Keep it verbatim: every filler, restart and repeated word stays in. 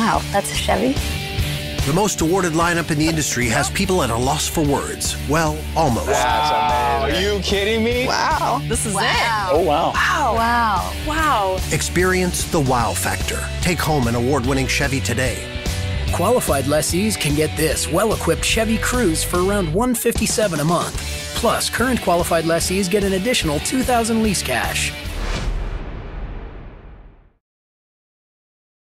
Wow, that's a Chevy? The most awarded lineup in the industry has people at a loss for words. Well, almost. Wow. Are you kidding me? Wow. This is Wow. it. Oh, wow. Wow. Wow. Wow. Experience the wow factor. Take home an award-winning Chevy today. Qualified lessees can get this well-equipped Chevy Cruze for around one hundred fifty-seven dollars a month. Plus, current qualified lessees get an additional two thousand dollars lease cash.